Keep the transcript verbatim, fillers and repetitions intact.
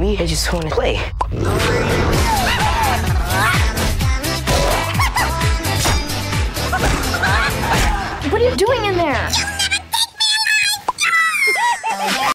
baby. I just want to play. What are you doing in there?